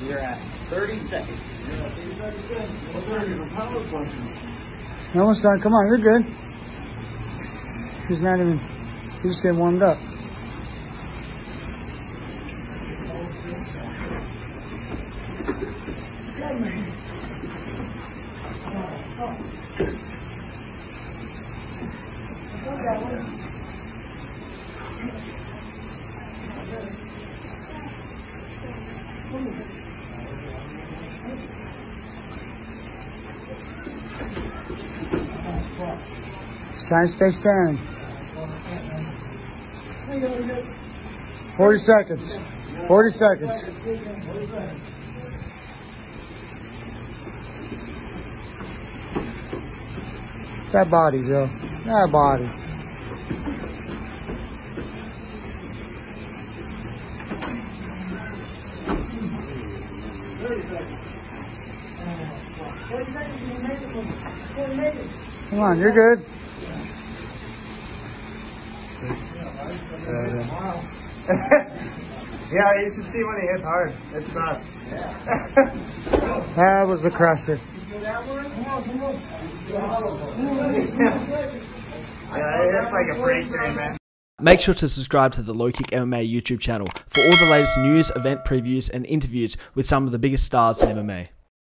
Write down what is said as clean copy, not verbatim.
You're at 30 seconds. You're almost done. Come on, you're good. He's not even, he's just getting warmed up. Trying to stay standing. 40 seconds. 40 seconds. That body, Joe. That body. Come on, you're good. Yeah, you should see when he hits hard. It sucks. That was the crusher. Yeah, it's like a freak thing, man. Make sure to subscribe to the LowKick MMA YouTube channel for all the latest news, event previews, and interviews with some of the biggest stars in MMA.